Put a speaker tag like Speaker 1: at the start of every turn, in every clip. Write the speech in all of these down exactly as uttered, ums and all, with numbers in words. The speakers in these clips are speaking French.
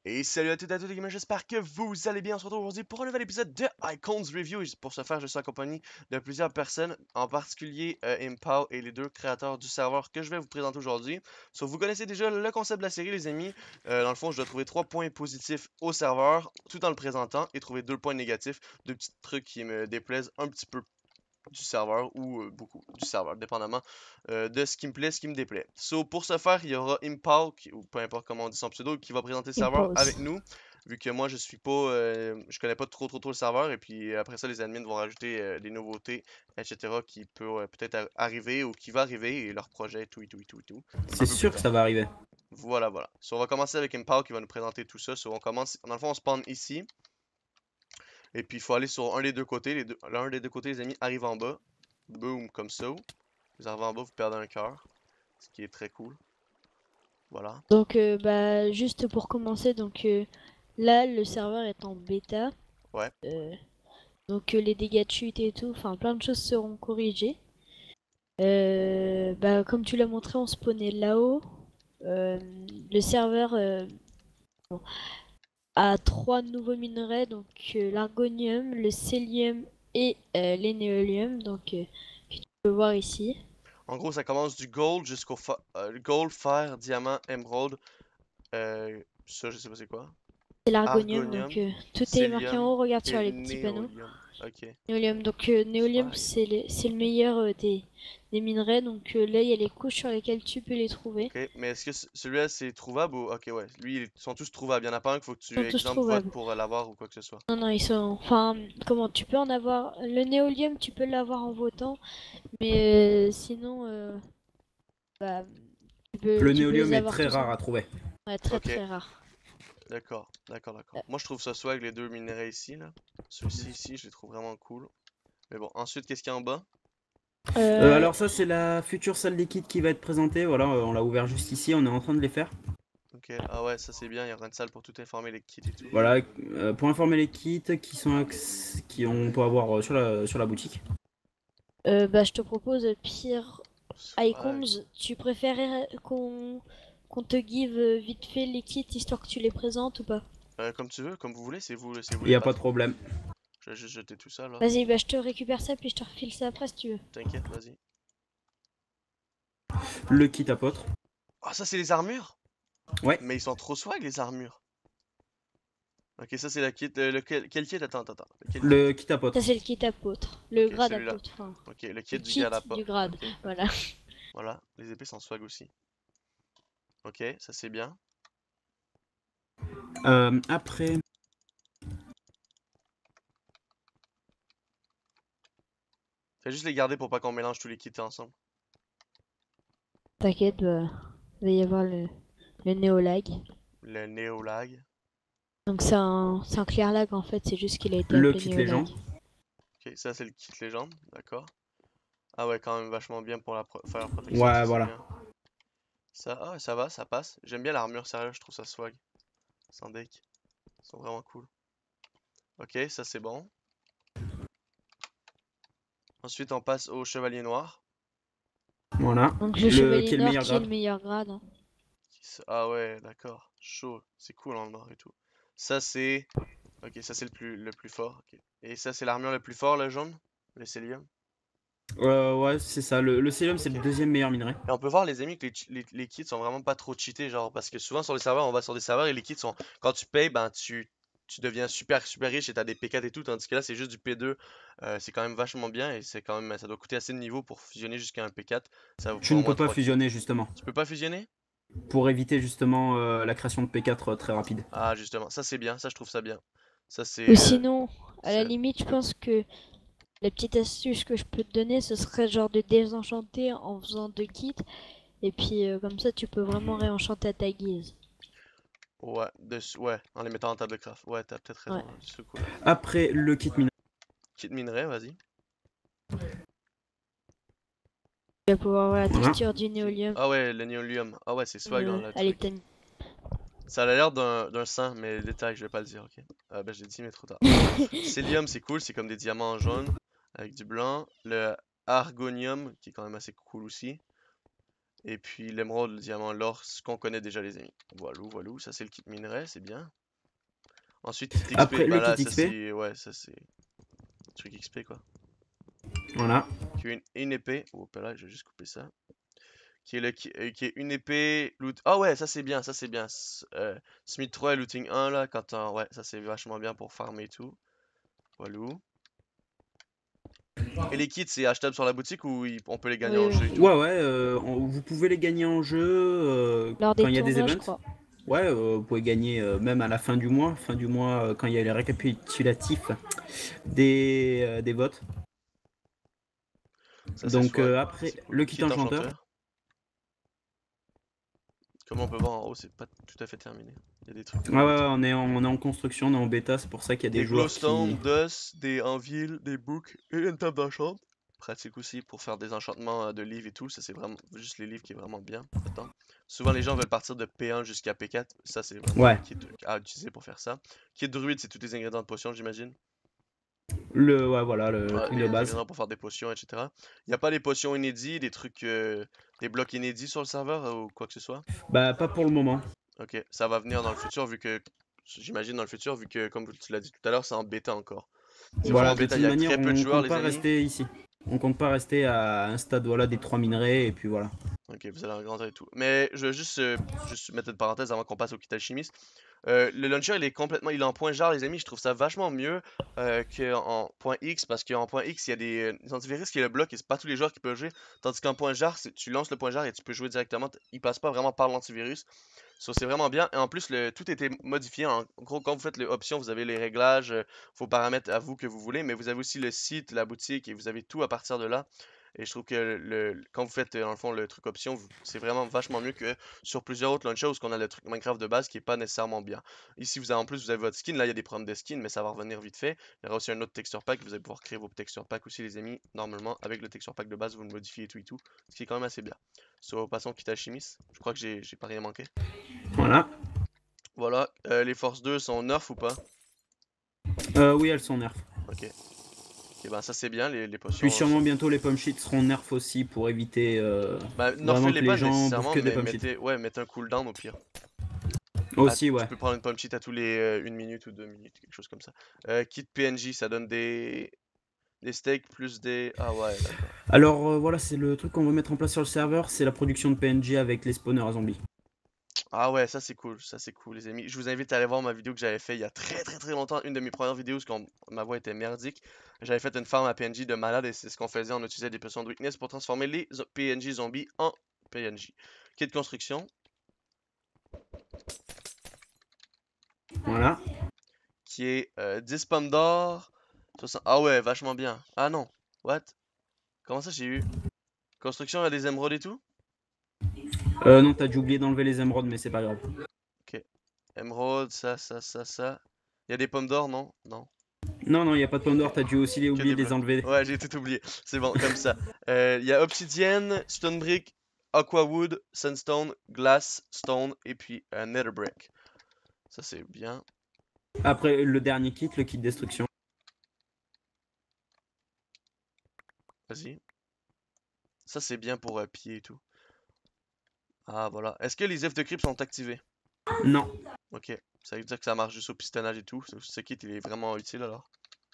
Speaker 1: Et salut à toutes et à tous les gamers, j'espère que vous allez bien. On se retrouve aujourd'hui pour un nouvel épisode de Icons Review. Et pour ce faire, je suis accompagné de plusieurs personnes, en particulier euh, Impao et les deux créateurs du serveur que je vais vous présenter aujourd'hui. So, vous connaissez déjà le concept de la série, les amis. Euh, dans le fond, je dois trouver trois points positifs au serveur tout en le présentant et trouver deux points négatifs, deux petits trucs qui me déplaisent un petit peu du serveur ou euh, beaucoup du serveur, dépendamment euh, de ce qui me plaît, ce qui me déplaît. So, pour ce faire, il y aura Impao, qui- ou peu importe comment on dit son pseudo, qui va présenter le serveur avec
Speaker 2: Impose.
Speaker 1: nous, vu que moi je suis pas, euh, je connais pas trop trop trop le serveur, et puis après ça, les admins vont rajouter euh, des nouveautés, et cetera, qui peut euh, peut-être ar- arriver ou qui va arriver, et leur projet, et tout, et tout, et tout, et tout, un
Speaker 3: C'est
Speaker 1: peu plus
Speaker 3: sûr que
Speaker 1: tard.
Speaker 3: ça va arriver.
Speaker 1: Voilà, voilà. So, on va commencer avec Impao qui va nous présenter tout ça. So, on commence, dans le fond, on spawn ici. Et puis il faut aller sur un des deux côtés. Les deux, l'un des deux côtés, les amis, arrive en bas. Boom, comme ça. Vous arrivez en bas, vous perdez un cœur. Ce qui est très cool. Voilà.
Speaker 2: Donc, euh, bah, juste pour commencer, donc euh, là, le serveur est en bêta.
Speaker 1: Ouais.
Speaker 2: Euh, donc, euh, les dégâts de chute et tout, enfin, plein de choses seront corrigées. Euh, bah, comme tu l'as montré, on spawnait là-haut. Euh, le serveur euh, bon, a trois nouveaux minerais, donc euh, l'argonium, le sélium et euh, l'énéolium, donc euh, que tu peux voir ici.
Speaker 1: En gros, ça commence du gold jusqu'au fa- euh, gold, fer, diamant, émeraude. Euh, ça, je sais pas c'est quoi.
Speaker 2: C'est l'argonium, donc
Speaker 1: Argonium,
Speaker 2: euh, tout est marqué en
Speaker 1: sélium
Speaker 2: haut, regarde sur
Speaker 1: et
Speaker 2: les petits panneaux.
Speaker 1: néolium. Ok.
Speaker 2: Néolium, donc euh, Néolium
Speaker 1: Swag.
Speaker 2: c'est le, c'est le meilleur euh, des, des minerais, donc euh, là il y a les couches sur lesquelles tu peux les trouver.
Speaker 1: Ok, mais est-ce que ce- celui-là c'est trouvable ou. Ok, ouais. Lui, ils sont tous trouvables. Il y en a pas un qu'il faut que
Speaker 2: Ils
Speaker 1: tu,
Speaker 2: sont tous
Speaker 1: exemple, votes
Speaker 2: trouvables.
Speaker 1: pour euh, l'avoir ou quoi que ce soit.
Speaker 2: Non, non, ils sont. Enfin, comment tu peux en avoir. Le Néolium, tu peux l'avoir en votant, mais euh, sinon, euh, bah, tu peux,
Speaker 3: Le
Speaker 2: tu peux les
Speaker 3: néolium est
Speaker 2: avoir
Speaker 3: très
Speaker 2: tous en.
Speaker 3: rare à trouver.
Speaker 2: Ouais, très
Speaker 1: Ok,
Speaker 2: très rare.
Speaker 1: d'accord, d'accord, d'accord. Moi, je trouve ça swag, les deux minerais ici, là. Ceux-ci, ici, je les trouve vraiment cool. Mais bon, ensuite, qu'est-ce qu'il y a en bas?
Speaker 3: Euh,
Speaker 2: Euh,
Speaker 3: alors ça c'est la future salle des kits qui va être présentée. Voilà, euh, on l'a ouvert juste ici, on est en train de les faire.
Speaker 1: Ok, ah ouais, ça c'est bien, il y aura une salle pour tout informer les kits et tout.
Speaker 3: Voilà, euh, pour informer les kits qui sont qui on peut avoir euh, sur la sur la boutique.
Speaker 2: euh, bah, je te propose, pire Icons,
Speaker 1: Swag.
Speaker 2: tu préférais qu'on qu'on te give euh, vite fait les kits histoire que tu les présentes ou pas?
Speaker 1: Euh, comme tu veux, comme vous voulez, c'est vous, c'est vous
Speaker 3: Il n'y
Speaker 1: les
Speaker 3: a pas de
Speaker 1: patrons.
Speaker 3: problème.
Speaker 1: Je vais juste jeter tout ça, là.
Speaker 2: Vas-y, bah je te récupère ça puis je te refile ça après si tu veux.
Speaker 1: T'inquiète, vas-y.
Speaker 3: Le kit apôtre.
Speaker 1: Ah, ça c'est les armures?
Speaker 3: Ouais.
Speaker 1: Mais ils sont trop swag, les armures. Ok, ça c'est la kit. euh, le, quel, quel kit? Attends, attends, attends. Quel
Speaker 3: Le
Speaker 1: kit?
Speaker 3: kit apôtre.
Speaker 2: Ça c'est le kit apôtre, le
Speaker 1: Ok,
Speaker 2: grade
Speaker 1: celui-là.
Speaker 2: apôtre, enfin
Speaker 1: Ok, le kit
Speaker 2: le
Speaker 1: du
Speaker 2: kit
Speaker 1: garde à pas.
Speaker 2: du grade,
Speaker 1: Ok, ok.
Speaker 2: voilà.
Speaker 1: Voilà, les épées sont swag aussi. Ok, ça c'est bien.
Speaker 3: Euh, après.
Speaker 1: Fais juste les garder pour pas qu'on mélange tous les kits ensemble.
Speaker 2: T'inquiète, bah, il va y avoir le, le néolag.
Speaker 1: Le néolag.
Speaker 2: Donc c'est un, c'est un clear lag en fait, c'est juste qu'il a été
Speaker 3: Le
Speaker 2: appelé
Speaker 3: kit
Speaker 2: néolag.
Speaker 3: légende.
Speaker 1: Ok, ça c'est le kit légende, d'accord. Ah ouais, quand même vachement bien pour la pro faire la protection,
Speaker 3: Ouais,
Speaker 1: ça c'est
Speaker 3: voilà.
Speaker 1: bien. Ça, ah, ça va, ça passe. J'aime bien l'armure, sérieux, je trouve ça swag. Sans deck. Ils sont vraiment cool. Ok, ça c'est bon. Ensuite, on passe au chevalier noir.
Speaker 3: Voilà.
Speaker 2: Donc le,
Speaker 3: Le
Speaker 2: chevalier
Speaker 3: qui est le
Speaker 2: noir
Speaker 3: meilleur
Speaker 2: qui est
Speaker 3: grade.
Speaker 2: le meilleur grade. Hein.
Speaker 1: Qui se- Ah ouais, d'accord. Chaud. C'est cool en noir et tout. Ça c'est. Ok, ça c'est le plus, le plus fort. Ok. Et ça c'est l'armure le plus fort, le jaune? Le Célium?
Speaker 3: Euh, ouais, c'est ça. Le, le Célium, c'est
Speaker 1: Ok.
Speaker 3: le deuxième meilleur minerai.
Speaker 1: Et on peut voir les amis que les, ch- les, les kits sont vraiment pas trop cheatés, genre parce que souvent sur les serveurs, on va sur des serveurs et les kits sont quand tu payes, ben tu, tu deviens super super riche et t'as des P quatre et tout, tandis que là c'est juste du P deux. Euh, c'est quand même vachement bien et c'est quand même ça doit coûter assez de niveau pour fusionner jusqu'à un P quatre. Ça vous
Speaker 3: Tu
Speaker 1: prend au
Speaker 3: ne
Speaker 1: moins
Speaker 3: peux pas
Speaker 1: trois kits.
Speaker 3: fusionner justement.
Speaker 1: Tu peux pas fusionner?
Speaker 3: Pour éviter justement euh, la création de P quatre euh, très rapide.
Speaker 1: Ah justement, ça c'est bien, ça je trouve ça bien. Ça
Speaker 2: Ou
Speaker 1: c'est euh,
Speaker 2: sinon, à la
Speaker 1: c'est-
Speaker 2: limite, je pense que la petite astuce que je peux te donner, ce serait genre de désenchanter en faisant deux kits. Et puis euh, comme ça, tu peux vraiment réenchanter à ta guise.
Speaker 1: ouais, de- ouais, en les mettant en table de craft. Ouais, t'as peut-être raison,
Speaker 2: Ouais.
Speaker 1: là, c'est cool.
Speaker 3: Après le kit minerai.
Speaker 1: Kit minerai, vas-y.
Speaker 2: Tu vas pouvoir voir la
Speaker 3: Voilà.
Speaker 2: texture du néolium.
Speaker 1: Ah ouais, le néolium. Ah ouais, c'est swag hein,
Speaker 2: Euh,
Speaker 1: le
Speaker 2: elle est
Speaker 1: truc.
Speaker 2: tellement-
Speaker 1: Ça a l'air d'un d'un sang, mais les détails, je vais pas le dire, ok? Ah ben, j'ai dit, mais trop tard. Célium, c'est cool, c'est comme des diamants en jaune avec du blanc. Le argonium, qui est quand même assez cool aussi. Et puis l'émeraude, le diamant, l'or, ce qu'on connaît déjà les amis. Voilà, voilà, ça c'est le kit minerai, c'est bien. Ensuite, kit X P,
Speaker 3: Après
Speaker 1: bah
Speaker 3: le
Speaker 1: là,
Speaker 3: kit
Speaker 1: ça
Speaker 3: X P,
Speaker 1: c'est... Ouais, ça c'est... Truc X P quoi.
Speaker 3: voilà.
Speaker 1: Qui est une, une épée. Oh, là, je vais juste couper ça. Qui est, le, qui, euh, qui est une épée. Loot. Ah ouais, ça c'est bien, ça c'est bien. S- Euh, Smith trois et Looting un là, quand on... Ouais, ça c'est vachement bien pour farmer et tout. Voilà. Et les kits, c'est achetable sur la boutique ou il- on peut les gagner
Speaker 2: Oui,
Speaker 1: en
Speaker 2: oui.
Speaker 1: jeu et tout?
Speaker 3: Ouais, ouais, euh, on- vous pouvez les gagner en jeu euh,
Speaker 2: Lors
Speaker 3: quand
Speaker 2: des
Speaker 3: il y a des
Speaker 2: tournois, je
Speaker 3: events.
Speaker 2: crois.
Speaker 3: Ouais, euh, vous pouvez gagner euh, même à la fin du mois, fin du mois euh, quand il y a les récapitulatifs des, euh, des votes.
Speaker 1: Ça c'est
Speaker 3: Donc
Speaker 1: swag,
Speaker 3: euh, après
Speaker 1: c'est cool.
Speaker 3: le kit
Speaker 1: Kit
Speaker 3: enchanteur.
Speaker 1: enchanteur. Comme on peut voir en haut, c'est pas tout à fait terminé. Il y a des trucs
Speaker 3: Ouais, ouais,
Speaker 1: dedans et
Speaker 3: ouais,
Speaker 1: tout.
Speaker 3: on est, en, on est en construction, on est en bêta, c'est pour ça qu'il y a des
Speaker 1: Des
Speaker 3: joueurs qui.
Speaker 1: glowstone, dust, des anvil, des books et une table d'enchant. Pratique aussi pour faire des enchantements euh, de livres et tout. Ça, c'est vraiment juste les livres qui est vraiment bien. Attends. Souvent, les gens veulent partir de P un jusqu'à P quatre. Ça, c'est vraiment le
Speaker 3: Ouais,
Speaker 1: kit à utiliser pour faire ça. Kit druide, c'est tous les ingrédients de potion, j'imagine.
Speaker 3: le, ouais, voilà, le
Speaker 1: Ouais,
Speaker 3: truc
Speaker 1: les
Speaker 3: de base.
Speaker 1: ingrédients pour faire des potions, et cetera. Il n'y a pas des potions inédits, des trucs, euh, des blocs inédits sur le serveur euh, ou quoi que ce soit.
Speaker 3: Bah, pas pour le moment.
Speaker 1: Ok, ça va venir dans le futur vu que, j'imagine dans le futur vu que, comme tu l'as dit tout à l'heure, c'est en bêta encore. C'est vraiment en
Speaker 3: Voilà, de
Speaker 1: bêta, il
Speaker 3: toute
Speaker 1: y a
Speaker 3: manière,
Speaker 1: très peu de
Speaker 3: on
Speaker 1: joueurs,
Speaker 3: compte
Speaker 1: les
Speaker 3: pas
Speaker 1: amis.
Speaker 3: rester ici. On compte pas rester à un stade voilà, des trois minerais et puis voilà.
Speaker 1: Ok, vous allez en grandir et tout. Mais je vais juste, euh, juste mettre une parenthèse avant qu'on passe au kit alchimiste. Euh, le launcher, il est complètement, il est en point jar, les amis. Je trouve ça vachement mieux euh, qu'en point X parce qu'en point X, il y a des, euh, des antivirus qui le bloquent et c'est pas tous les joueurs qui peuvent jouer. Tandis qu'en point jar, c'est- tu lances le point jar et tu peux jouer directement. t- Il passe pas vraiment par l'antivirus. So, c'est vraiment bien. Et en plus, le, tout était modifié. En gros, quand vous faites les options, vous avez les réglages, euh, vos paramètres à vous que vous voulez, mais vous avez aussi le site, la boutique et vous avez tout à partir de là. Et je trouve que le, le- quand vous faites, euh, dans le fond, le truc option, vous- c'est vraiment vachement mieux que sur plusieurs autres launchers où on a le truc Minecraft de base qui est pas nécessairement bien. Ici, vous avez en plus, vous avez votre skin. Là, il y a des problèmes de skin, mais ça va revenir vite fait. Il y aura aussi un autre texture pack. Vous allez pouvoir créer vos texture packs aussi, les amis. Normalement, avec le texture pack de base, vous le modifiez et tout et tout. Ce qui est quand même assez bien. So, passons au kit alchimiste. Je crois que j'ai j'ai pas rien manqué.
Speaker 3: Voilà.
Speaker 1: Voilà. Euh, les forces deux sont nerf ou pas?
Speaker 3: Euh, oui, elles sont nerfs.
Speaker 1: Ok. Ok, ben ça c'est bien, les, les
Speaker 3: Puis
Speaker 1: potions.
Speaker 3: sûrement bientôt les pommes shit seront nerfs aussi pour éviter euh,
Speaker 1: Bah,
Speaker 3: vraiment
Speaker 1: nerfez-les
Speaker 3: que les
Speaker 1: pas
Speaker 3: gens bouffent
Speaker 1: nécessairement,
Speaker 3: que des
Speaker 1: mais
Speaker 3: pommes shit.
Speaker 1: mettez, ouais, mettez un cooldown au pire. Ah,
Speaker 3: Aussi,
Speaker 1: tu
Speaker 3: ouais.
Speaker 1: peux prendre une pomme cheat à tous les euh, une minute ou deux minutes, quelque chose comme ça. Euh, kit P N J, ça donne des, des steaks plus des... Ah ouais, d'accord.
Speaker 3: Alors euh, voilà, c'est le truc qu'on va mettre en place sur le serveur, c'est la production de P N G avec les spawners à zombies.
Speaker 1: Ah ouais, ça c'est cool, ça c'est cool les amis. Je vous invite à aller voir ma vidéo que j'avais fait il y a très très très longtemps, une de mes premières vidéos, parce que ma voix était merdique. J'avais fait une farm à P N J de malade et c'est ce qu'on faisait, on utilisait des potions de weakness pour transformer les zo- P N J zombies en P N J. Kit de construction,
Speaker 3: Voilà.
Speaker 1: qui est euh, dix pommes d'or. soixante Ah ouais, vachement bien. Ah non, what? Comment ça j'ai eu? Construction, il y a des émeraudes et tout?
Speaker 3: Euh, non, t'as dû oublier d'enlever les émeraudes, mais c'est pas grave.
Speaker 1: Ok. Émeraude, ça, ça, ça, ça. Il y a des pommes d'or, non? Non.
Speaker 3: Non, non, il n'y a pas de pommes d'or, t'as dû aussi les
Speaker 1: Que
Speaker 3: oublier
Speaker 1: des
Speaker 3: de les
Speaker 1: blocs.
Speaker 3: enlever.
Speaker 1: Ouais, j'ai tout oublié. C'est bon, comme ça. Euh, Il y a obsidienne, stone brick, aqua wood, sandstone, glass, stone et puis euh, nether brick. Ça c'est bien.
Speaker 3: Après, le dernier kit, le kit destruction.
Speaker 1: Vas-y. Ça c'est bien pour euh, pied et tout. Ah voilà. Est-ce que les œufs de creep sont activés?
Speaker 3: Non.
Speaker 1: Ok. Ça veut dire que ça marche juste au pistonnage et tout. Ce, ce kit il est vraiment utile alors.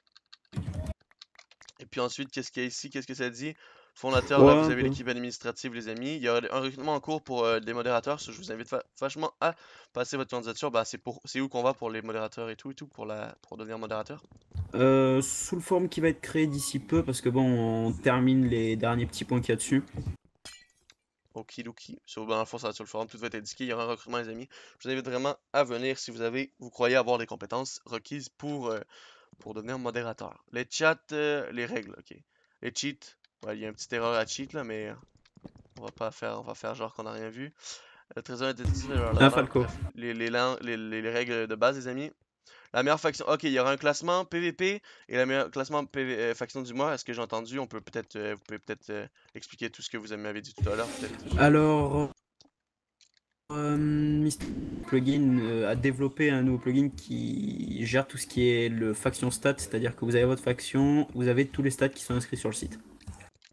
Speaker 1: Et puis ensuite, qu'est-ce qu'il y a ici? Qu'est-ce que ça dit? Fondateur,
Speaker 3: Ouais,
Speaker 1: là, vous
Speaker 3: un
Speaker 1: avez
Speaker 3: peu.
Speaker 1: l'équipe administrative, les amis. Il y a un recrutement en cours pour euh, des modérateurs. So, je vous invite va- vachement à passer votre candidature. Bah, c'est pour, c'est où qu'on va pour les modérateurs et tout et tout pour la, pour devenir modérateur.
Speaker 3: Euh, sous le forme qui va être créé d'ici peu, parce que bon, on termine les derniers petits points qu'il y a dessus.
Speaker 1: Okidoki. So, bah, dans le fond, ça va être sur le forum, tout va être indiqué. Il y aura un recrutement, les amis. Je vous invite vraiment à venir si vous avez, vous croyez avoir les compétences requises pour, euh, pour devenir modérateur. Les chats, euh, les règles, ok. Les cheats, ouais, il y a une petite erreur à cheat là, mais euh, on va pas faire, on va faire genre qu'on n'a rien vu. Le trésor interdit,
Speaker 3: Ah, Falco.
Speaker 1: bref, les, les, lan- les, les- les règles de base, les amis. La meilleure faction, ok, il y aura un classement P V P et le meilleur classement P V, euh, faction du mois. Est-ce que j'ai entendu? On peut peut-être, euh, vous pouvez peut-être euh, expliquer tout ce que vous m'avez dit tout à l'heure, peut-être.
Speaker 3: Alors, euh, Mister Plugin euh, a développé un nouveau plugin qui gère tout ce qui est le faction stat, c'est-à-dire que vous avez votre faction, vous avez tous les stats qui sont inscrits sur le site.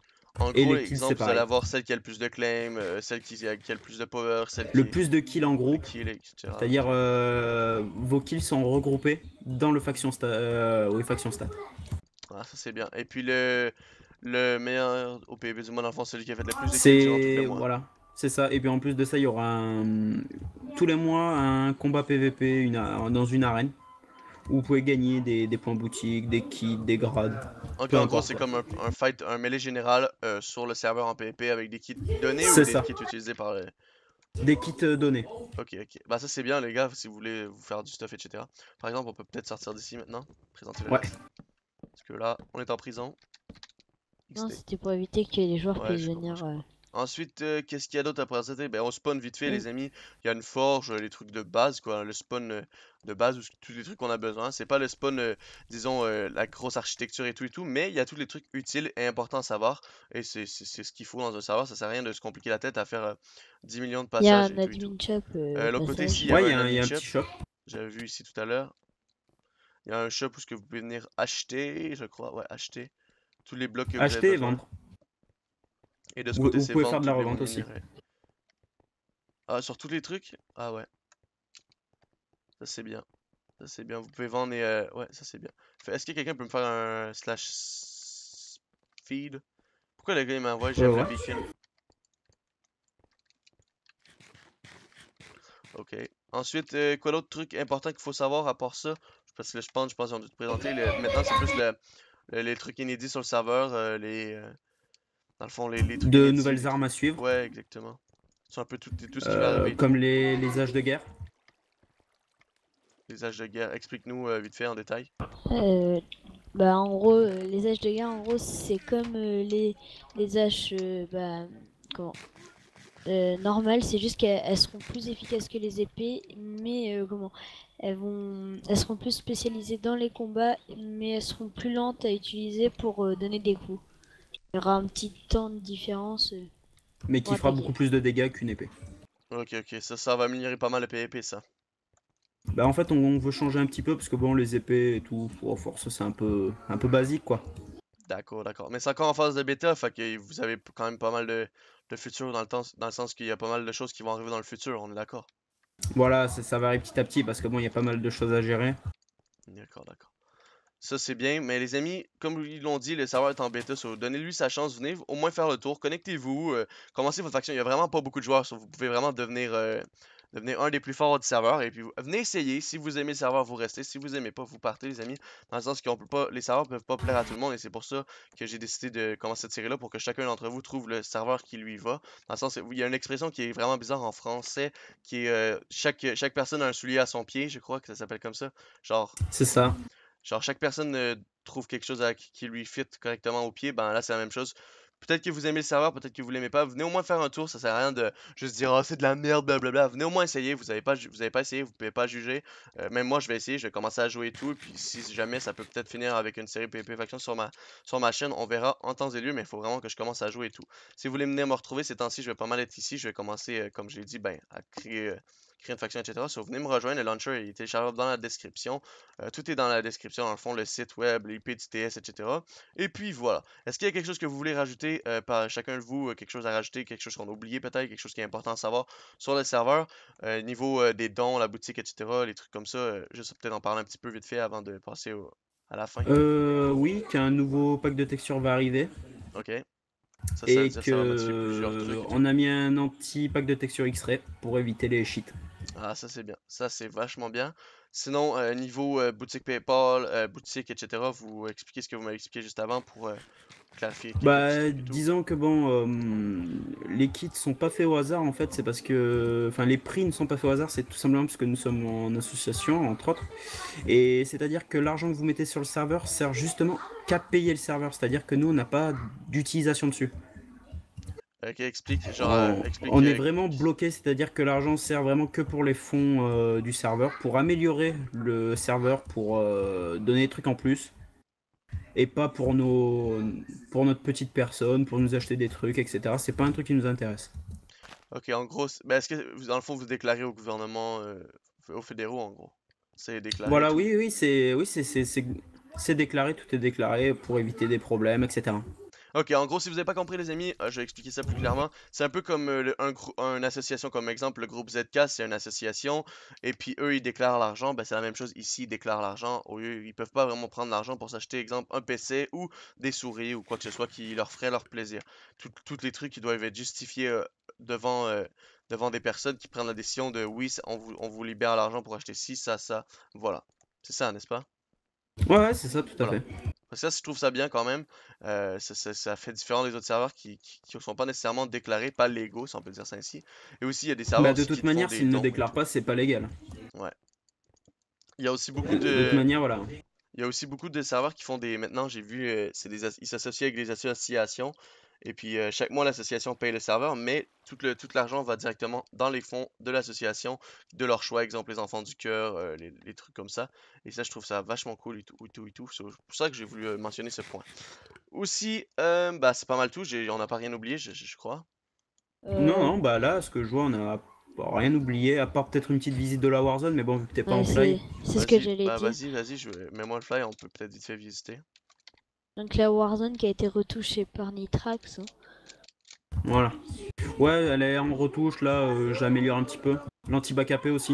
Speaker 1: En
Speaker 3: Et
Speaker 1: gros,
Speaker 3: les kills,
Speaker 1: exemple,
Speaker 3: c'est
Speaker 1: vous allez
Speaker 3: pareil.
Speaker 1: avoir celle qui a le plus de claim, euh, celle qui a, qui a le plus de power, celle
Speaker 3: Le
Speaker 1: qui
Speaker 3: plus de kills en
Speaker 1: de
Speaker 3: groupe,
Speaker 1: kill, et cetera.
Speaker 3: c'est-à-dire
Speaker 1: Ok.
Speaker 3: euh, vos kills sont regroupés dans le faction stat. Euh, oui, faction stat.
Speaker 1: Ah, ça c'est bien. Et puis le, le meilleur au P V P du mois, dans le fond, celui qui a fait le plus de kills durant tout le
Speaker 3: C'est
Speaker 1: mois.
Speaker 3: voilà, c'est ça. Et puis en plus de ça, il y aura un... tous les mois un combat P V P une a- dans une arène où vous pouvez gagner des, des points boutique, des kits, des grades,
Speaker 1: Donc
Speaker 3: peu
Speaker 1: en gros,
Speaker 3: importe
Speaker 1: c'est
Speaker 3: quoi.
Speaker 1: comme un, un fight, un mêlée général euh, sur le serveur en P V P avec des kits donnés ou
Speaker 3: C'est
Speaker 1: des
Speaker 3: ça,
Speaker 1: kits utilisés par le...
Speaker 3: des kits euh, donnés.
Speaker 1: Ok, ok. Bah ça c'est bien les gars, si vous voulez vous faire du stuff, et cetera. Par exemple, on peut peut-être sortir d'ici maintenant, présenter le
Speaker 3: Ouais.
Speaker 1: reste. Parce que là, on est en prison.
Speaker 2: Non,
Speaker 1: X D.
Speaker 2: c'était pour éviter que les joueurs
Speaker 1: Ouais,
Speaker 2: puissent
Speaker 1: je comprends, je
Speaker 2: venir. euh,
Speaker 1: comprends. Ensuite, euh, qu'est-ce qu'il y a d'autre à présenter? Ben, on spawn vite fait,
Speaker 2: Mm.
Speaker 1: les amis. Il y a une forge, euh, les trucs de base, quoi. Le spawn euh, de base, où c- tous les trucs qu'on a besoin. C'est pas le spawn, euh, disons, euh, la grosse architecture et tout et tout, mais il y a tous les trucs utiles et importants à savoir. Et c'est c'est- c'est ce qu'il faut dans un serveur. Ça sert à rien de se compliquer la tête à faire euh, dix millions de
Speaker 2: Il y a
Speaker 1: passages
Speaker 2: un
Speaker 1: et tout et tout.
Speaker 2: admin shop euh,
Speaker 1: Euh,
Speaker 2: au
Speaker 1: l'autre côté, ici, il
Speaker 2: passage.
Speaker 1: y
Speaker 3: Ouais,
Speaker 1: avait
Speaker 3: il y,
Speaker 1: un
Speaker 3: a un- il y
Speaker 1: admin
Speaker 3: a un
Speaker 1: shop.
Speaker 3: petit shop.
Speaker 1: J'avais vu ici tout à l'heure. Il y a un shop où ce que vous pouvez venir acheter, je crois. Ouais, acheter tous les blocs que vous avez
Speaker 3: Acheter et
Speaker 1: besoin.
Speaker 3: vendre.
Speaker 1: Et de ce
Speaker 3: Vous,
Speaker 1: côté,
Speaker 3: vous
Speaker 1: c'est
Speaker 3: pouvez
Speaker 1: vendre
Speaker 3: faire de la
Speaker 1: tous les
Speaker 3: revente aussi.
Speaker 1: minéraux. Ah, sur tous les trucs? Ah ouais, ça c'est bien. Ça c'est bien. Vous pouvez vendre et euh, ouais, ça c'est bien. Fait- Est-ce que quelqu'un peut me faire un slash s- feed? Pourquoi le gars il m'envoie
Speaker 3: Ouais,
Speaker 1: j'aime le
Speaker 3: ouais.
Speaker 1: beacon? Ok. Ensuite, euh, quoi d'autre truc important qu'il faut savoir à part ça? Parce que le spawn, je pense qu'on doit te présenter. Le- Maintenant, c'est plus le, le- les trucs inédits sur le serveur. euh, les, euh, dans le fond, les, les trucs
Speaker 3: De
Speaker 1: inédits.
Speaker 3: nouvelles
Speaker 1: Les
Speaker 3: armes
Speaker 1: trucs...
Speaker 3: à suivre,
Speaker 1: Ouais, exactement. C'est un peu tout, tout ce qui va
Speaker 3: euh,
Speaker 1: arriver et tout.
Speaker 3: comme les, les âges de guerre.
Speaker 1: Les âges de guerre. Explique-nous euh, vite fait en détail.
Speaker 2: Euh, Bah, en gros, euh, les haches de guerre, en gros, c'est comme euh, les, les haches euh, bah, comment, euh, normales, c'est juste qu'elles elles seront plus efficaces que les épées, mais euh, comment, elles vont, elles seront plus spécialisées dans les combats, mais elles seront plus lentes à utiliser pour euh, donner des coups. Il y aura un petit temps de différence euh,
Speaker 3: Mais
Speaker 2: pour
Speaker 3: qui fera beaucoup
Speaker 2: attaquer.
Speaker 3: plus de dégâts qu'une épée.
Speaker 1: Ok, ok. Ça, ça va améliorer pas mal le P V P, ça.
Speaker 3: Bah en fait on, on veut changer un petit peu parce que bon les épées et tout, pour force c'est un peu un peu basique quoi.
Speaker 1: D'accord, d'accord. Mais c'est encore en phase de bêta, fait que vous avez p- quand même pas mal de, de futur dans le temps, dans le sens qu'il y a pas mal de choses qui vont arriver dans le futur, on est d'accord.
Speaker 3: Voilà, ça, ça varie petit à petit parce que bon il y a pas mal de choses à gérer.
Speaker 1: D'accord, d'accord. Ça c'est bien, mais les amis, comme ils l'ont dit, le serveur est en bêta, so donnez-lui sa chance, venez au moins faire le tour, connectez-vous, euh, commencez votre faction, il y a vraiment pas beaucoup de joueurs, so vous pouvez vraiment devenir, euh, devenir un des plus forts du serveur, et puis vous- venez essayer, si vous aimez le serveur, vous restez, si vous aimez pas, vous partez les amis, dans le sens qu'on peut pas, les serveurs peuvent pas plaire à tout le monde, et c'est pour ça que j'ai décidé de commencer cette série-là, pour que chacun d'entre vous trouve le serveur qui lui va, dans le sens, où il y a une expression qui est vraiment bizarre en français, qui est, euh, chaque, chaque personne a un soulier à son pied, je crois que ça s'appelle comme ça, genre...
Speaker 3: C'est ça.
Speaker 1: Genre, chaque personne euh, trouve quelque chose à- qui lui fit correctement au pied, ben là, c'est la même chose. Peut-être que vous aimez le serveur, peut-être que vous l'aimez pas. Venez au moins faire un tour, ça sert à rien de juste dire, oh, c'est de la merde, blablabla. Venez au moins essayer, vous avez pas, ju- vous avez pas essayé, vous pouvez pas juger. Euh, même moi, je vais essayer, je vais commencer à jouer et tout. Et puis, si jamais ça peut peut-être finir avec une série P V P Faction sur ma, sur ma chaîne, on verra en temps et lieu, mais il faut vraiment que je commence à jouer et tout. Si vous voulez venir me retrouver ces temps-ci, je vais pas mal être ici. Je vais commencer, euh, comme j'ai dit, ben, à créer. euh, créer une faction, et cetera. So, venez me rejoindre, le launcher il est téléchargeable dans la description. Euh, tout est dans la description, dans le fond, le site web, l'I P du T S, et cetera. Et puis voilà. Est-ce qu'il y a quelque chose que vous voulez rajouter euh, par chacun de vous, euh, quelque chose à rajouter, quelque chose qu'on a oublié peut-être, quelque chose qui est important à savoir sur le serveur, euh, niveau euh, des dons, la boutique, et cetera, les trucs comme ça, euh, juste peut-être en parler un petit peu vite fait avant de passer au- à la fin.
Speaker 3: Euh, oui, qu'un nouveau pack de textures va arriver
Speaker 1: Ok. Ça, ça veut
Speaker 3: et
Speaker 1: dire que ça va modifier plusieurs trucs
Speaker 3: que
Speaker 1: et tout.
Speaker 3: on a mis un anti pack de texture X-ray pour éviter les cheats.
Speaker 1: Ah, ça c'est bien. Ça c'est vachement bien. Sinon, euh, niveau euh, boutique PayPal, euh, boutique, et cetera, vous expliquez ce que vous m'avez expliqué juste avant pour euh, clarifier quelques petits
Speaker 3: Bah
Speaker 1: trucs et tout.
Speaker 3: disons que bon euh, les kits sont pas faits au hasard en fait, c'est parce que enfin les prix ne sont pas faits au hasard, c'est tout simplement parce que nous sommes en association entre autres. Et c'est-à-dire que l'argent que vous mettez sur le serveur sert justement qu'à payer le serveur, c'est-à-dire que nous on n'a pas d'utilisation dessus.
Speaker 1: Ok, explique, genre, euh,
Speaker 3: On,
Speaker 1: explique.
Speaker 3: on est
Speaker 1: euh,
Speaker 3: vraiment bloqué, c'est-à-dire que l'argent sert vraiment que pour les fonds euh, du serveur, pour améliorer le serveur, pour euh, donner des trucs en plus, et pas pour nos, pour notre petite personne, pour nous acheter des trucs, et cetera. C'est pas un truc qui nous intéresse.
Speaker 1: Ok, en gros, c'est- ben, est-ce que vous- dans le fond vous déclarez au gouvernement, euh, aux fédéraux en gros? C'est déclaré et
Speaker 3: Voilà,
Speaker 1: tout.
Speaker 3: oui, oui, c'est, oui, c'est, c'est, c'est, c'est déclaré, tout est déclaré pour éviter des problèmes, et cetera.
Speaker 1: Ok, en gros, si vous n'avez pas compris, les amis, euh, je vais expliquer ça plus clairement. C'est un peu comme euh, le- un grou- une association, comme exemple, le groupe Z K, c'est une association, et puis eux, ils déclarent l'argent. Ben, c'est la même chose ici, ils déclarent l'argent. Au lieu, ils peuvent pas vraiment prendre l'argent pour s'acheter, exemple, un P C ou des souris ou quoi que ce soit qui leur ferait leur plaisir. Tout- Tous les trucs qui doivent être justifiés euh, devant, euh, devant des personnes qui prennent la décision de oui, ça- on vous, on vous libère l'argent pour acheter ci, ça, ça. Voilà. C'est ça, n'est-ce pas?
Speaker 3: Ouais, ouais, c'est ça, tout à
Speaker 1: Voilà.
Speaker 3: fait.
Speaker 1: Parce que ça, je trouve ça bien quand même. Euh, ça, ça- ça fait différent des autres serveurs qui, qui, qui sont pas nécessairement déclarés, pas légaux, si on peut dire ça ainsi. Et aussi, il y a des serveurs
Speaker 3: Bah, de
Speaker 1: aussi qui
Speaker 3: toute
Speaker 1: te font
Speaker 3: manière,
Speaker 1: des
Speaker 3: s'ils ne
Speaker 1: dons et
Speaker 3: déclarent
Speaker 1: tout.
Speaker 3: pas, c'est pas légal.
Speaker 1: Ouais. Il y a aussi beaucoup
Speaker 3: De toute
Speaker 1: de,
Speaker 3: manière, voilà.
Speaker 1: il y a aussi beaucoup de serveurs qui font des. Maintenant, j'ai vu, euh, c'est des, as- ils s'associent avec des associations. Et puis, euh, chaque mois, l'association paye le serveur, mais tout le, tout l'argent va directement dans les fonds de l'association, de leur choix, exemple les Enfants du Cœur, euh, les, les trucs comme ça. Et ça, je trouve ça vachement cool et tout, et tout, et tout. C'est pour ça que j'ai voulu euh, mentionner ce point. Aussi, euh, bah, c'est pas mal tout. J'ai, on n'a pas rien oublié, je, je- je crois.
Speaker 3: Non,
Speaker 2: Euh,
Speaker 3: non, bah là, ce que je vois, on a rien oublié, à part peut-être une petite visite de la Warzone, mais bon, vu que t'es pas
Speaker 2: ouais,
Speaker 3: en fly.
Speaker 2: c'est c'est ce que
Speaker 1: Vas-y,
Speaker 2: j'allais
Speaker 1: bah
Speaker 2: dire.
Speaker 1: vas-y, vas-y, je... mets-moi le fly, on peut peut-être vite fait visiter.
Speaker 2: Donc la Warzone qui a été retouchée par Nitrax, hein.
Speaker 3: Voilà. Ouais, elle est en retouche, là, euh, j'améliore un petit peu. L'anti-bac A P aussi.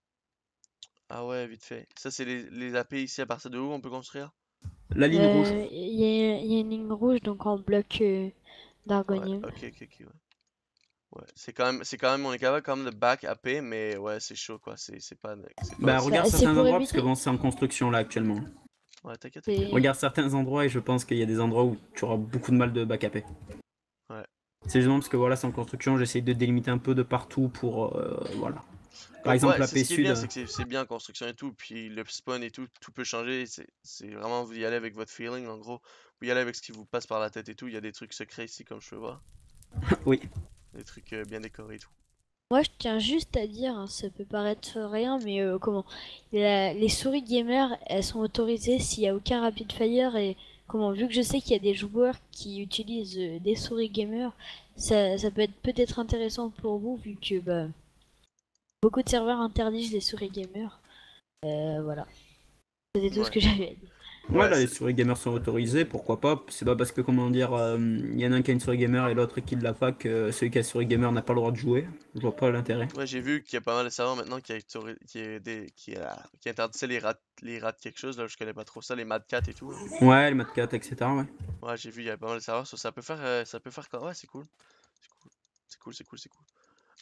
Speaker 1: Ah ouais, vite fait. Ça, c'est les, les A P ici, à partir de où on peut construire?
Speaker 3: La ligne rouge.
Speaker 2: Euh, Il y, a il y a une ligne rouge donc en bloc euh,
Speaker 1: Ouais,
Speaker 2: d'argonium.
Speaker 1: ok, ok, ok, ouais. Ouais, c'est quand même, c'est quand même, on est capable quand même de back A P, mais ouais, c'est chaud, quoi. C'est c'est pas, c'est pas
Speaker 3: Bah,
Speaker 1: aussi...
Speaker 3: regarde
Speaker 2: Bah, c'est
Speaker 3: certains
Speaker 2: pour
Speaker 3: endroits, parce que
Speaker 2: éviter.
Speaker 3: bon, c'est en construction là actuellement.
Speaker 1: Ouais, t'inquiète, t'inquiète.
Speaker 2: C'est
Speaker 3: Regarde certains endroits et je pense qu'il y a des endroits où tu auras beaucoup de mal de bac A P.
Speaker 1: Ouais.
Speaker 3: C'est justement parce que voilà, c'est en construction, j'essaye de délimiter un peu de partout pour. Euh, voilà. Par
Speaker 1: Comme,
Speaker 3: exemple,
Speaker 1: ouais,
Speaker 3: la
Speaker 1: c'est
Speaker 3: P
Speaker 1: ce qui est bien,
Speaker 3: Sud.
Speaker 1: c'est que c'est c'est bien en construction et tout, puis le spawn et tout, tout peut changer, c'est c'est vraiment, vous y allez avec votre feeling, en gros. Vous y allez avec ce qui vous passe par la tête et tout, il y a des trucs secrets ici, comme je peux voir.
Speaker 3: Oui.
Speaker 1: Des trucs euh, bien décorés et tout.
Speaker 2: Moi, je tiens juste à dire, hein, ça peut paraître rien, mais euh, comment la- les souris gamer, elles sont autorisées s'il n'y a aucun rapid fire et comment vu que je sais qu'il y a des joueurs qui utilisent euh, des souris gamer, ça, ça peut être peut-être intéressant pour vous vu que bah, beaucoup de serveurs interdisent les souris gamer. Euh, voilà, c'était tout ce
Speaker 1: Ouais,
Speaker 2: que j'avais à dire.
Speaker 3: Ouais,
Speaker 1: ouais,
Speaker 3: là, les
Speaker 1: c'est...
Speaker 3: souris gamers sont autorisés, pourquoi pas. C'est pas parce que, comment dire, euh, il y en a un qui a une souris gamer et l'autre qui l'a pas que celui qui a une souris gamer n'a pas le droit de jouer. Je vois pas l'intérêt.
Speaker 1: Ouais, j'ai vu qu'il y a pas mal de serveurs maintenant qui, a, autori- qui, est des, qui, a, qui interdisait les rats, les rats quelque chose, là, je connais pas trop ça, les Mad Cat et tout, là.
Speaker 3: Ouais, le Mat quatre, et cetera. Ouais.
Speaker 1: Ouais, j'ai vu, il y a pas mal de serveurs, ça, ça peut faire, euh, ça peut faire, quand- ouais, c'est cool. C'est cool, c'est cool, c'est cool, c'est cool.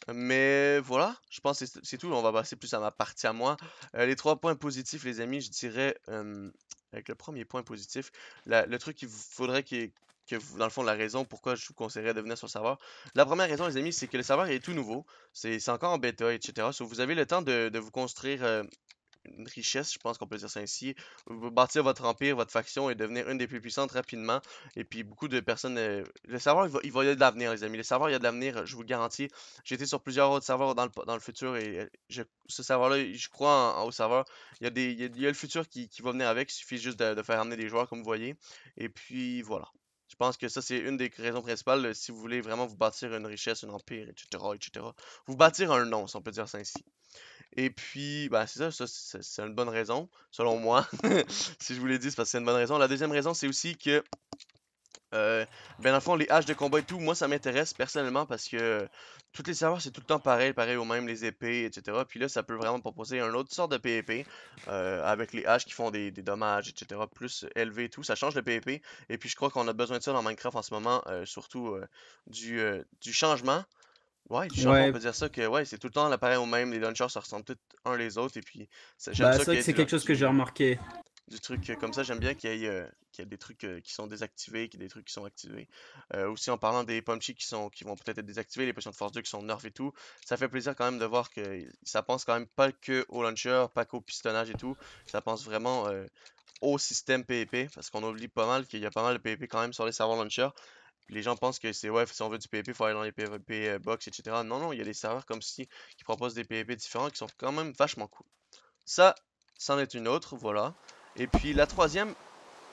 Speaker 1: Mais voilà, je pense que c'est c'est tout. On va passer plus à ma partie à moi. Euh, les trois points positifs, les amis, je dirais, euh, avec le premier point positif, la- le truc qu'il vous faudrait qu'il y ait- que vous, dans le fond, la raison pourquoi je vous conseillerais de venir sur le serveur. La première raison, les amis, c'est que le serveur est tout nouveau. C'est c'est encore en bêta, et cetera. So, vous avez le temps de, de vous construire euh, une richesse, je pense qu'on peut dire ça ainsi. Vous bâtir votre empire, votre faction et devenir une des plus puissantes rapidement. Et puis beaucoup de personnes. euh, le serveur, il va, il va y avoir de l'avenir, les amis. Le serveur, il y a de l'avenir, je vous le garantis. J'ai été sur plusieurs autres serveurs dans le, dans le futur et euh, je- ce serveur-là, je crois en, en- au serveur. Il y a des, il y a, il y a le futur qui, qui va venir avec. Il suffit juste de, de faire amener des joueurs, comme vous voyez. Et puis voilà. Je pense que ça, c'est une des raisons principales euh, si vous voulez vraiment vous bâtir une richesse, un empire, et cetera, et cetera. Vous bâtir un nom, si on peut dire ça ainsi. Et puis, bah, c'est ça, ça c'est c'est une bonne raison, selon moi. Si je vous l'ai dit, c'est parce que c'est une bonne raison. La deuxième raison, c'est aussi que, euh, ben, dans le fond, les haches de combat et tout, moi, ça m'intéresse personnellement parce que tous les serveurs, c'est tout le temps pareil, pareil au même, les épées, et cetera. Puis là, ça peut vraiment proposer un autre sorte de P V P euh, avec les haches qui font des, des dommages, et cetera, plus élevés et tout. Ça change le P V P. Et puis, je crois qu'on a besoin de ça dans Minecraft en ce moment, euh, surtout euh, du, euh, du changement. Ouais, du changement, on
Speaker 3: Ouais,
Speaker 1: peut dire ça que ouais, c'est tout le temps l'appareil au même, les launchers se ressemblent tous un les autres, et puis ça- j'aime
Speaker 3: bah
Speaker 1: ça
Speaker 3: c'est vrai
Speaker 1: qu'il y
Speaker 3: que
Speaker 1: ait
Speaker 3: c'est
Speaker 1: du,
Speaker 3: quelque chose que j'ai
Speaker 1: du,
Speaker 3: remarqué.
Speaker 1: du truc euh, comme ça, j'aime bien qu'il y ait, euh, qu'il y ait des trucs euh, qui sont désactivés, qu'il y ait des trucs qui sont activés. Euh, aussi en parlant des punchy qui sont qui vont peut-être être désactivés, les potions de force deux qui sont nerfs et tout, ça fait plaisir quand même de voir que ça pense quand même pas que au launcher, pas qu'au pistonnage et tout, ça pense vraiment euh, au système P V P, parce qu'on oublie pas mal qu'il y a pas mal de P V P quand même sur les serveurs launcher. Puis les gens pensent que c'est ouais, si on veut du P V P, il faut aller dans les P V P euh, box, et cetera. Non, non, il y a des serveurs comme ci qui proposent des P V P différents qui sont quand même vachement cool. Ça, c'en est une autre, voilà. Et puis la troisième,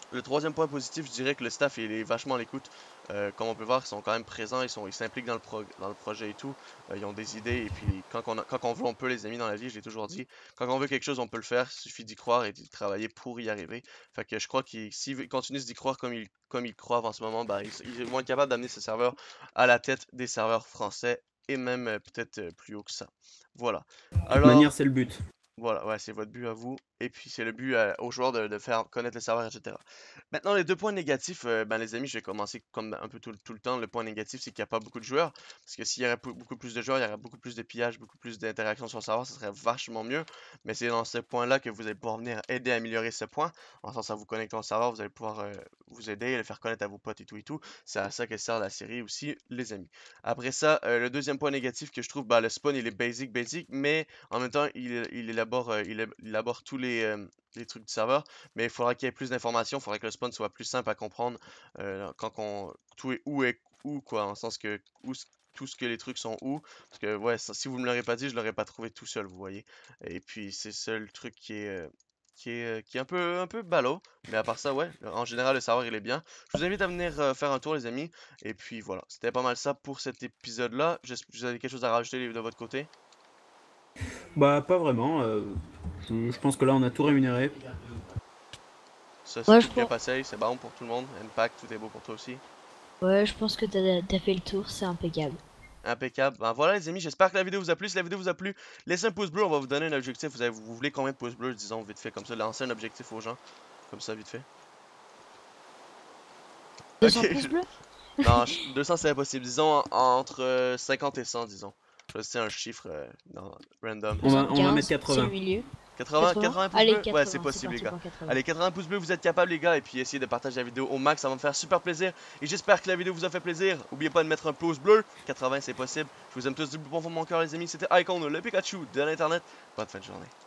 Speaker 1: Le troisième point positif, je dirais que le staff il est vachement à l'écoute. Euh, comme on peut voir, ils sont quand même présents, ils sont, ils s'impliquent dans le pro, dans le projet et tout. Euh, ils ont des idées et puis quand on, a, quand on veut, on peut les amis dans la vie. Je l'ai toujours dit. Quand on veut quelque chose, on peut le faire. Il suffit d'y croire et d'y travailler pour y arriver. Fait que je crois qu'ils s'ils continuent d'y croire comme ils, comme ils croient en ce moment, bah, ils, ils vont être capables d'amener ce serveur à la tête des serveurs français et même euh, peut-être euh, plus haut que ça. Voilà.
Speaker 3: De toute
Speaker 1: Alors.
Speaker 3: manière, c'est le but.
Speaker 1: Voilà, ouais, c'est votre but à vous. Et puis c'est le but euh, aux joueurs de, de faire connaître le serveur, et cetera. Maintenant, les deux points négatifs, euh, ben, les amis, je vais commencer comme un peu tout, tout le temps. Le point négatif, c'est qu'il n'y a pas beaucoup de joueurs. Parce que s'il y aurait pou- beaucoup plus de joueurs, il y aurait beaucoup plus de pillage, beaucoup plus d'interactions sur le serveur, ça serait vachement mieux. Mais c'est dans ce point-là que vous allez pouvoir venir aider à améliorer ce point. En sens à vous connecter au serveur, vous allez pouvoir euh, vous aider et le faire connaître à vos potes et tout et tout. C'est à ça que sert la série aussi, les amis. Après ça, euh, le deuxième point négatif que je trouve, ben, le spawn, il est basic, basic, mais en même temps, il, il élabore, euh, il, il élabore tous les, euh, les trucs du serveur, mais il faudra qu'il y ait plus d'informations, il faudra que le spawn soit plus simple à comprendre euh, quand on tout est où est où quoi, en sens que où, s- tout ce que les trucs sont où, parce que ouais, ça- si vous me l'aurez pas dit, je l'aurais pas trouvé tout seul, vous voyez. Et puis c'est ça le truc qui est euh, qui est, euh, qui est un peu un peu ballot, mais à part ça, ouais, en général le serveur il est bien. Je vous invite à venir euh, faire un tour les amis, et puis voilà, c'était pas mal ça pour cet épisode-là. J'espère que vous avez quelque chose à rajouter de votre côté.
Speaker 3: Bah, pas vraiment. euh, je je pense que là, on a tout rémunéré.
Speaker 1: Ça, c'est
Speaker 2: Ouais,
Speaker 1: tout
Speaker 2: je
Speaker 1: bien
Speaker 2: pense,
Speaker 1: passé, c'est bon pour tout le monde. Impact, tout est beau pour toi aussi.
Speaker 2: ouais, je pense que t'as, t'as fait le tour, c'est impeccable.
Speaker 1: Impeccable. Ben voilà les amis, j'espère que la vidéo vous a plu. Si la vidéo vous a plu, laissez un pouce bleu, on va vous donner un objectif. Vous, avez, vous voulez combien de pouces bleus, disons, vite fait, comme ça, lancez un objectif aux gens. Comme ça, vite fait.
Speaker 2: deux cents
Speaker 1: Ok,
Speaker 2: pouces
Speaker 1: je-
Speaker 2: bleus?
Speaker 1: non, je- deux cents c'est impossible. Disons en- entre euh, cinquante et cent, disons. Choisissez un chiffre euh, non, random.
Speaker 3: On va, on va mettre
Speaker 2: soixante-quinze, c'est le
Speaker 3: quatre-vingts.
Speaker 2: milieu.
Speaker 1: quatre-vingts,
Speaker 2: quatre-vingts?
Speaker 1: quatre-vingts pouces
Speaker 2: Allez,
Speaker 1: bleus? Ouais, c'est
Speaker 2: quatre-vingts, c'est
Speaker 1: possible les
Speaker 2: parti
Speaker 1: gars.
Speaker 2: pour quatre-vingts.
Speaker 1: Allez, quatre-vingts pouces bleus, vous êtes capables les gars, et puis essayez de partager la vidéo au max, ça va me faire super plaisir. Et j'espère que la vidéo vous a fait plaisir. N'oubliez pas de mettre un pouce bleu, quatre-vingts c'est possible. Je vous aime tous du plus profond de mon cœur les amis, c'était Icon, le Pikachu de l'internet. Bonne fin de journée.